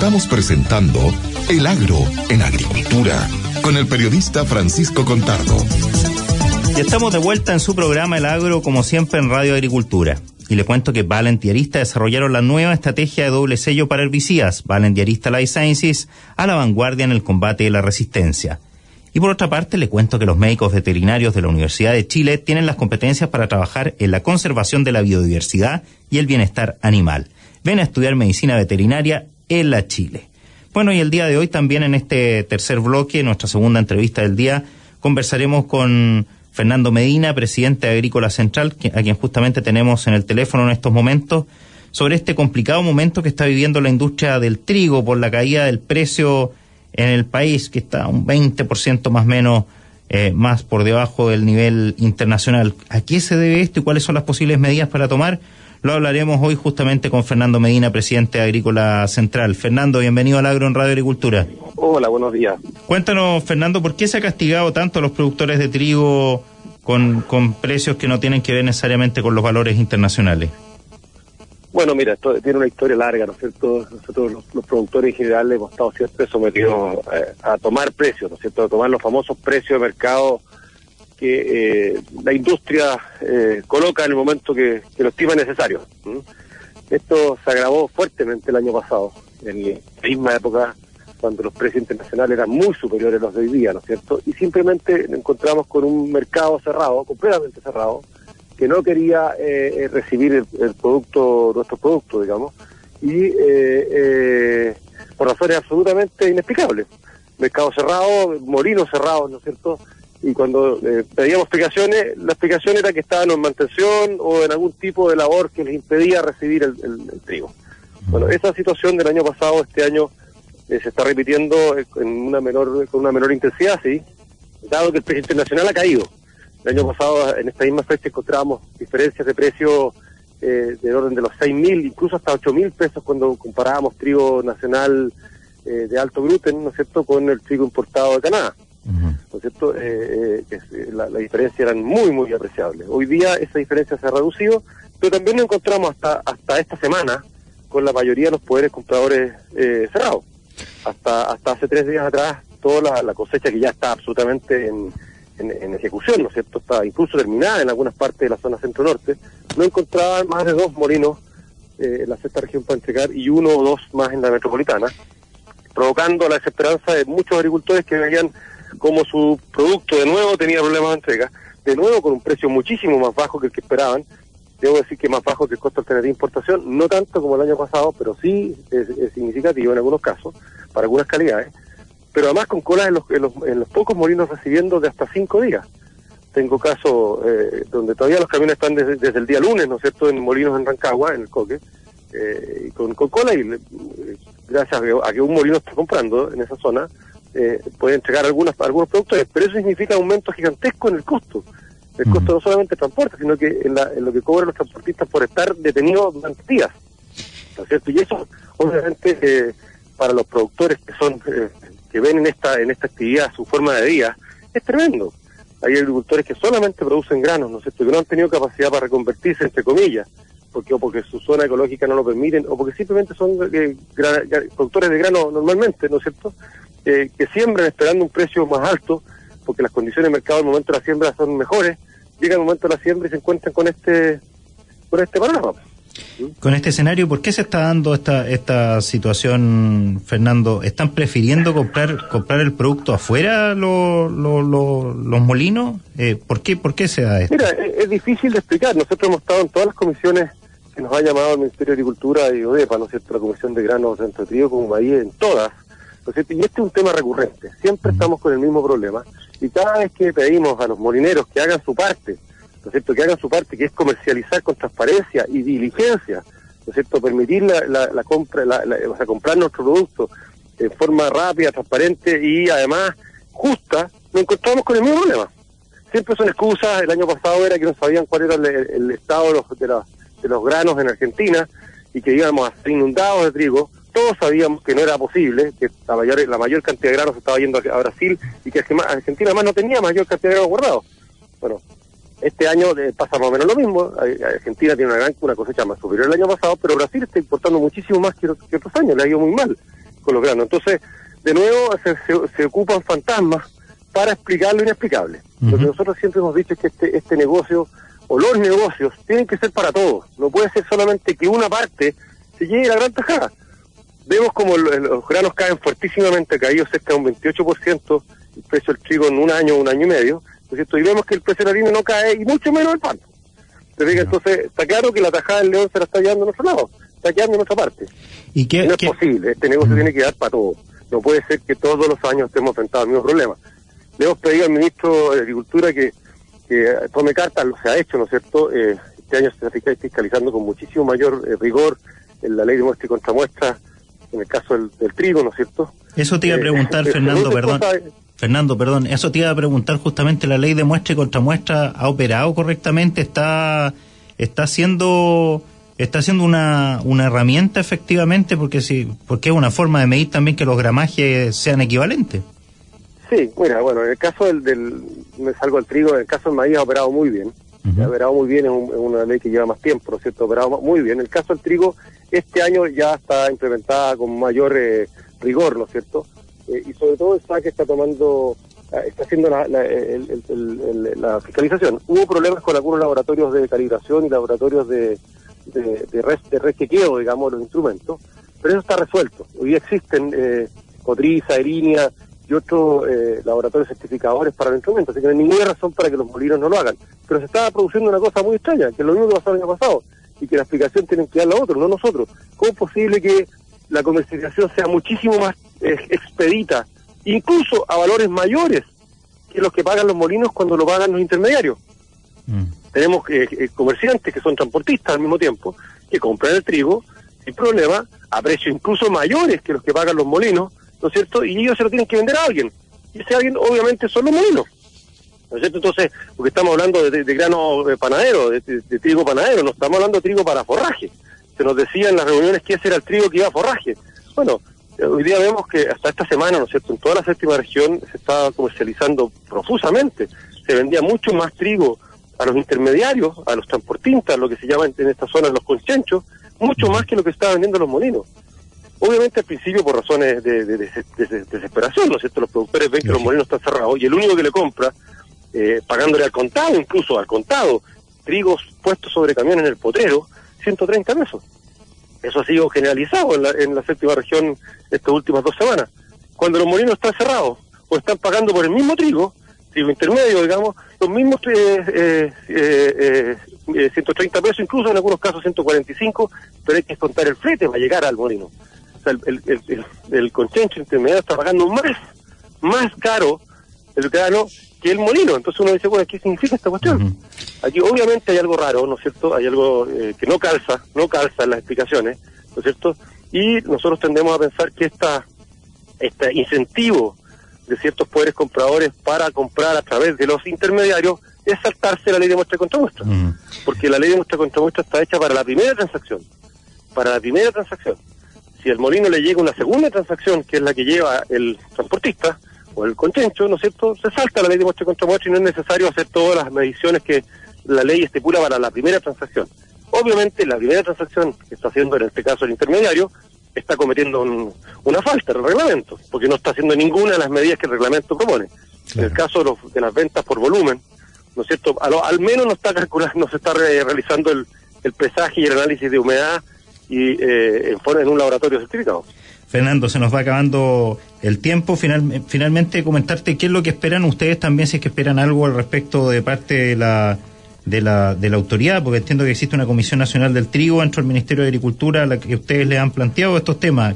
Estamos presentando El Agro en Agricultura con el periodista Francisco Contardo. Y estamos de vuelta en su programa El Agro, como siempre en Radio Agricultura. Y le cuento que Valent y Arista desarrollaron la nueva estrategia de doble sello para herbicidas, Valent y Arista Life Sciences, a la vanguardia en el combate de la resistencia. Y por otra parte, le cuento que los médicos veterinarios de la Universidad de Chile tienen las competencias para trabajar en la conservación de la biodiversidad y el bienestar animal. Ven a estudiar medicina veterinaria en la Chile. Bueno, y el día de hoy también en este tercer bloque, nuestra segunda entrevista del día, conversaremos con Fernando Medina, presidente de Agrícola Central, a quien justamente tenemos en el teléfono en estos momentos, sobre este complicado momento que está viviendo la industria del trigo por la caída del precio en el país, que está un 20% más o menos más por debajo del nivel internacional. ¿A qué se debe esto y cuáles son las posibles medidas para tomar? Lo hablaremos hoy justamente con Fernando Medina, presidente de Agrícola Central. Fernando, bienvenido al Agro en Radio Agricultura. Hola, buenos días. Cuéntanos, Fernando, ¿por qué se ha castigado tanto a los productores de trigo con precios que no tienen que ver necesariamente con los valores internacionales? Bueno, mira, esto tiene una historia larga, ¿no es cierto? Nosotros los productores en general hemos estado siempre sometidos a tomar precios, ¿no es cierto? A tomar los famosos precios de mercado que la industria coloca en el momento que lo estima necesario. Esto se agravó fuertemente el año pasado, en la misma época cuando los precios internacionales eran muy superiores a los de hoy día, ¿no es cierto? Y simplemente nos encontramos con un mercado cerrado, completamente cerrado, que no quería recibir el producto, nuestros productos, digamos, y por razones absolutamente inexplicables. Mercado cerrado, molinos cerrados, ¿no es cierto? Y cuando pedíamos explicaciones, la explicación era que estaban en mantención o en algún tipo de labor que les impedía recibir el trigo. Bueno, esa situación del año pasado, este año, se está repitiendo con una menor intensidad, sí, dado que el precio internacional ha caído. El año pasado, en esta misma fecha, encontrábamos diferencias de precio del orden de los 6.000, incluso hasta 8.000 pesos cuando comparábamos trigo nacional de alto gluten, ¿no es cierto?, con el trigo importado de Canadá. ¿No es cierto? La diferencia eran muy, muy apreciables. Hoy día esa diferencia se ha reducido, pero también nos encontramos hasta esta semana con la mayoría de los poderes compradores cerrados. Hasta hace 3 días atrás, toda la cosecha que ya está absolutamente en ejecución, ¿no es cierto?, está incluso terminada en algunas partes de la zona centro-norte, no encontraban más de 2 molinos en la sexta región para entregar y 1 o 2 más en la metropolitana, provocando la desesperanza de muchos agricultores que veían como su producto de nuevo tenía problemas de entrega, de nuevo con un precio muchísimo más bajo que el que esperaban. Debo decir que más bajo que el costo alternativo de importación, no tanto como el año pasado, pero sí es significativo en algunos casos, para algunas calidades, pero además con colas en los pocos molinos recibiendo de hasta 5 días. Tengo casos donde todavía los camiones están desde el día lunes, ¿no es cierto?, en molinos en Rancagua, en el Coque, con cola, y gracias a que un molino está comprando en esa zona, puede entregar algunos productos, pero eso significa un aumento gigantesco en el costo. El costo no solamente de transporte, sino que en lo que cobran los transportistas por estar detenidos durante días, ¿no es cierto? Y eso, obviamente, para los productores que ven en esta actividad su forma de vida, es tremendo. Hay agricultores que solamente producen granos, ¿no es cierto?, que no han tenido capacidad para reconvertirse, entre comillas, porque su zona ecológica no lo permiten, o porque simplemente son productores de grano normalmente, ¿no es cierto?, que siembran esperando un precio más alto, porque las condiciones de mercado al momento de la siembra son mejores, llega el momento de la siembra y se encuentran con este panorama. Con este escenario, ¿por qué se está dando esta situación, Fernando? ¿Están prefiriendo comprar el producto afuera los molinos? ¿Por qué se da esto? Mira, es difícil de explicar. Nosotros hemos estado en todas las comisiones que nos ha llamado el Ministerio de Agricultura y ODEPA, ¿no es cierto?, la Comisión de Granos, Centro de Trigo, como maíz, en todas. ¿No es cierto? Y este es un tema recurrente. Siempre estamos con el mismo problema. Y cada vez que pedimos a los molineros que hagan su parte, ¿no es cierto?, que hagan su parte, que es comercializar con transparencia y diligencia, ¿no es cierto?, permitir la compra, o sea, comprar nuestro producto en forma rápida, transparente y además justa, nos encontramos con el mismo problema. Siempre son excusas. El año pasado era que no sabían cuál era el estado de los granos en Argentina y que íbamos a ser inundados de trigo. Todos sabíamos que no era posible, que la mayor cantidad de granos se estaba yendo a Brasil y que Argentina además no tenía mayor cantidad de granos guardados. Bueno, este año pasa más o menos lo mismo. Argentina tiene una cosecha más superior al año pasado, pero Brasil está importando muchísimo más que otros años, le ha ido muy mal con los granos. Entonces, de nuevo, se ocupan fantasmas para explicar lo inexplicable. Lo que nosotros siempre hemos dicho es que este negocio, o los negocios, tienen que ser para todos. No puede ser solamente que una parte se lleve la gran tajada. Vemos como los granos caen fuertísimamente, ha caído cerca de un 28% el precio del trigo en un año y medio, ¿no es cierto? Y vemos que el precio de la harina no cae, y mucho menos el pan. Entonces, está claro que la tajada del león se la está llevando a nuestro lado, está quedando en otra parte. Y no es posible, este negocio tiene que dar para todos. No puede ser que todos los años estemos enfrentados al mismo problema. Le hemos pedido al ministro de Agricultura que tome cartas, lo se ha hecho, ¿no es cierto? Este año se está fiscalizando con muchísimo mayor rigor en la ley de muestra y contramuestra, en el caso del trigo, ¿no es cierto? Eso te iba a preguntar, Fernando, perdón, eso te iba a preguntar justamente, ¿la ley de muestra y contramuestra ha operado correctamente? ¿Está siendo una herramienta efectivamente? Porque es una forma de medir también que los gramajes sean equivalentes. Sí, mira, bueno, en el caso me salgo al trigo, en el caso del maíz ha operado muy bien. Ha operado muy bien, es una ley que lleva más tiempo, ¿no es cierto? Ha operado muy bien. En el caso del trigo, este año ya está implementada con mayor rigor, ¿no es cierto? Y sobre todo el SAC está haciendo la fiscalización. Hubo problemas con algunos laboratorios de calibración y laboratorios de rechequeo, digamos, los instrumentos, pero eso está resuelto. Hoy día existen Cotriza, Erinia y otros laboratorios certificadores para los instrumentos, así que no hay ninguna razón para que los molinos no lo hagan. Pero se estaba produciendo una cosa muy extraña, que es lo mismo que pasó el año pasado, y que la explicación tienen que darla a otros, no nosotros. ¿Cómo es posible que la comercialización sea muchísimo más expedita, incluso a valores mayores que los que pagan los molinos cuando lo pagan los intermediarios? Tenemos comerciantes que son transportistas al mismo tiempo, que compran el trigo sin problema, a precios incluso mayores que los que pagan los molinos, ¿no es cierto? Y ellos se lo tienen que vender a alguien. Y ese alguien obviamente son los molinos, ¿no es cierto? Entonces, porque estamos hablando de grano panadero, de trigo panadero, no estamos hablando de trigo para forraje. Se nos decía en las reuniones que ese era el trigo que iba a forraje. Bueno, hoy día vemos que hasta esta semana, ¿no es cierto?, en toda la séptima región se estaba comercializando profusamente. Se vendía mucho más trigo a los intermediarios, a los transportistas, lo que se llama en esta zona los conchenchos, mucho más que lo que estaban vendiendo los molinos. Obviamente al principio por razones de desesperación, ¿no es cierto? Los productores ven que los molinos están cerrados y el único que le compra, pagándole al contado, incluso al contado, trigos puestos sobre camiones en el potrero, 130 pesos. Eso ha sido generalizado en la séptima región estas últimas 2 semanas. Cuando los molinos están cerrados o están pagando por el mismo trigo intermedio, digamos, los mismos 130 pesos, incluso en algunos casos 145, pero hay que descontar el flete para llegar al molino. O sea, el conchencho intermedio está pagando más caro el grano que el molino. Entonces uno dice, bueno, ¿qué significa esta cuestión? Aquí obviamente hay algo raro, ¿no es cierto? Hay algo que no calza en las explicaciones, ¿no es cierto? Y nosotros tendemos a pensar que este incentivo de ciertos poderes compradores para comprar a través de los intermediarios es saltarse la ley de muestra y contramuestra. Porque la ley de muestra y contramuestra está hecha para la primera transacción. Si al molino le llega una segunda transacción, que es la que lleva el transportista o el conchencho, ¿no es cierto?, se salta la ley de muestra y contramuestra y no es necesario hacer todas las mediciones que la ley estipula para la primera transacción. Obviamente la primera transacción que está haciendo en este caso el intermediario está cometiendo una falta del reglamento, porque no está haciendo ninguna de las medidas que el reglamento propone. Claro. En el caso de las ventas por volumen, ¿no es cierto?, al menos no está calculando, no se está realizando el pesaje y el análisis de humedad y en un laboratorio certificado. Fernando, se nos va acabando el tiempo. Finalmente comentarte qué es lo que esperan ustedes también, si es que esperan algo al respecto de parte de la autoridad, porque entiendo que existe una Comisión Nacional del Trigo dentro del Ministerio de Agricultura a la que ustedes le han planteado estos temas.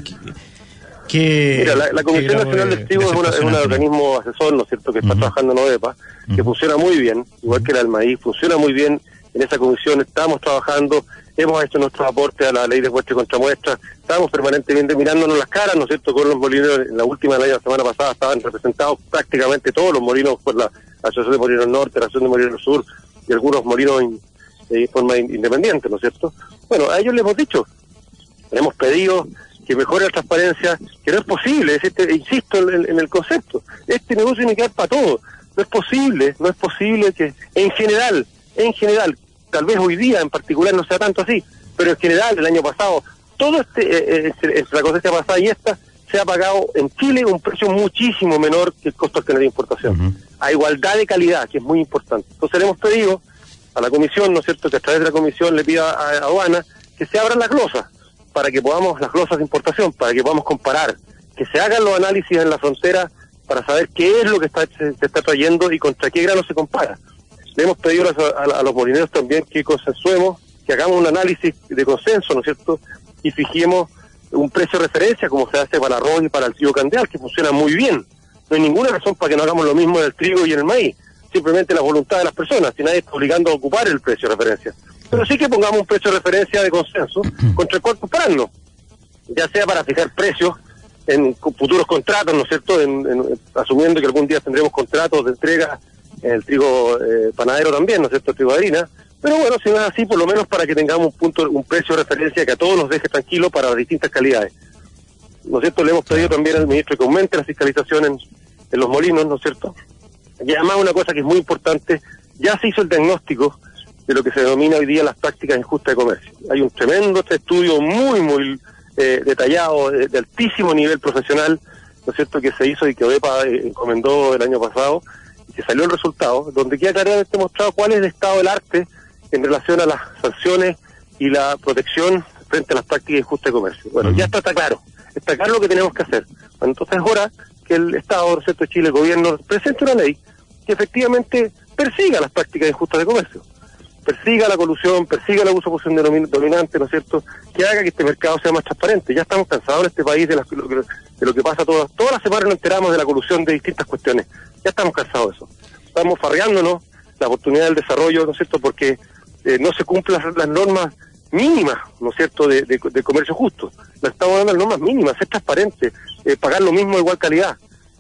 Mira, la Comisión Nacional del Trigo es un organismo asesor, ¿no es cierto?, que está trabajando en ODEPA, que funciona muy bien, igual que la del maíz, funciona muy bien. En esa comisión estamos trabajando, hemos hecho nuestro aporte a la ley de muestra y contramuestra, estamos permanentemente mirándonos las caras, ¿no es cierto?, con los molinos. En la última ley, la semana pasada, estaban representados prácticamente todos los molinos por la Asociación de Molinos Norte, la Asociación de Molinos Sur y algunos molinos de forma independiente, ¿no es cierto? Bueno, a ellos les hemos dicho, les hemos pedido que mejore la transparencia, que no es posible, insisto en el concepto, este negocio tiene que dar para todo, no es posible que en general, tal vez hoy día en particular no sea tanto así, pero en general el año pasado todo entre la cosecha pasada y esta, se ha pagado en Chile un precio muchísimo menor que el costo alternario de importación, a igualdad de calidad, que es muy importante. Entonces le hemos pedido a la comisión, ¿no es cierto?, que a través de la comisión le pida a aduana que se abran las glosas, para que podamos, las glosas de importación, para que podamos comparar, que se hagan los análisis en la frontera para saber qué es lo que se está trayendo y contra qué grano se compara. Le hemos pedido a los molineros también que consensuemos, que hagamos un análisis de consenso, ¿no es cierto?, y fijemos un precio de referencia, como se hace para el arroz y para el trigo candeal, que funciona muy bien. No hay ninguna razón para que no hagamos lo mismo en el trigo y en el maíz. Simplemente la voluntad de las personas, si nadie está obligando a ocupar el precio de referencia. Pero sí que pongamos un precio de referencia de consenso contra el cual compararnos, ya sea para fijar precios en futuros contratos, ¿no es cierto?, asumiendo que algún día tendremos contratos de entrega en el trigo panadero también, ¿no es cierto?, el trigo de harina. Pero bueno, si no es así, por lo menos para que tengamos un precio de referencia que a todos nos deje tranquilos para las distintas calidades. ¿No es cierto? Le hemos pedido también al ministro que aumente la fiscalización en los molinos, ¿no es cierto? Y además una cosa que es muy importante, ya se hizo el diagnóstico de lo que se denomina hoy día las prácticas injustas de comercio. Hay un tremendo estudio muy detallado, de altísimo nivel profesional, ¿no es cierto?, que se hizo y que ODEPA encomendó el año pasado, y que salió el resultado, donde queda claramente mostrado cuál es el estado del arte en relación a las sanciones y la protección frente a las prácticas injustas de comercio. Bueno, ya está claro lo que tenemos que hacer. Bueno, entonces es hora que el Estado, ¿no es cierto?, de Chile, el gobierno, presente una ley que efectivamente persiga las prácticas injustas de comercio, persiga la colusión, persiga el abuso de posición dominante, ¿no es cierto?, que haga que este mercado sea más transparente. Ya estamos cansados en este país de lo que pasa todas las semanas, nos enteramos de la colusión de distintas cuestiones. Ya estamos cansados de eso. Estamos farreándonos la oportunidad del desarrollo, ¿no es cierto?, porque no se cumplen las normas mínimas, ¿no es cierto?, de comercio justo. Le estamos dando las normas mínimas, ser transparente, pagar lo mismo de igual calidad.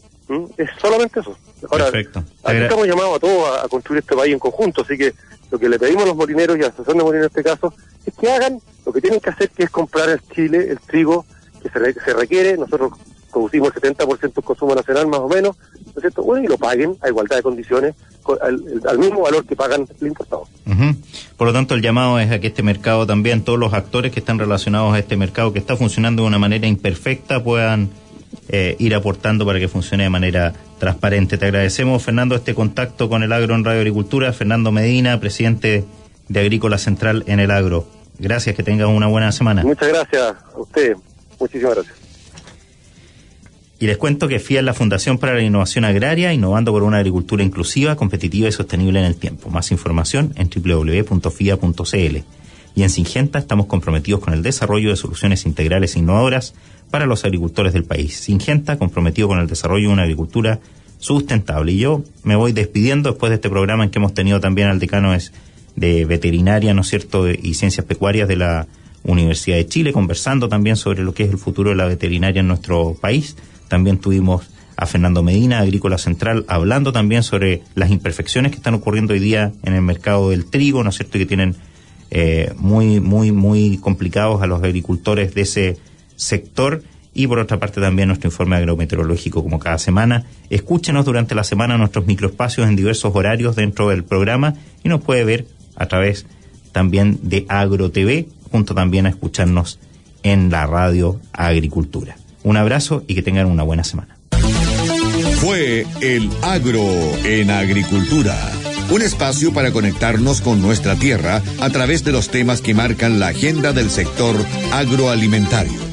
Es solamente eso. Ahora, aquí estamos llamados a todos a construir este país en conjunto, así que lo que le pedimos a los molineros y a la asociación de molineros en este caso es que hagan lo que tienen que hacer, que es comprar en Chile el trigo que se requiere. Nosotros producimos el 70% del consumo nacional más o menos, ¿no es cierto?, bueno, y lo paguen a igualdad de condiciones al mismo valor que pagan el importado. Por lo tanto, el llamado es a que este mercado también, todos los actores que están relacionados a este mercado que está funcionando de una manera imperfecta, puedan ir aportando para que funcione de manera transparente. Te agradecemos, Fernando, este contacto con el agro en Radio Agricultura. Fernando Medina, presidente de Agrícola Central en el Agro. Gracias, que tengas una buena semana. Muchas gracias a usted. Muchísimas gracias. Y les cuento que FIA es la Fundación para la Innovación Agraria, innovando por una agricultura inclusiva, competitiva y sostenible en el tiempo. Más información en www.fia.cl. Y en Syngenta estamos comprometidos con el desarrollo de soluciones integrales e innovadoras para los agricultores del país. Syngenta, comprometido con el desarrollo de una agricultura sustentable. Y yo me voy despidiendo después de este programa en que hemos tenido también al decano de veterinaria, ¿no es cierto?, y ciencias pecuarias de la Universidad de Chile, conversando también sobre lo que es el futuro de la veterinaria en nuestro país. También tuvimos a Fernando Medina, Agrícola Central, hablando también sobre las imperfecciones que están ocurriendo hoy día en el mercado del trigo, ¿no es cierto?, y que tienen muy complicados a los agricultores de ese sector. Y por otra parte también nuestro informe agrometeorológico como cada semana. Escúchenos durante la semana nuestros microespacios en diversos horarios dentro del programa y nos puede ver a través también de Agro TV, junto también a escucharnos en la radio Agricultura. Un abrazo y que tengan una buena semana. Fue el Agro en Agricultura, un espacio para conectarnos con nuestra tierra a través de los temas que marcan la agenda del sector agroalimentario.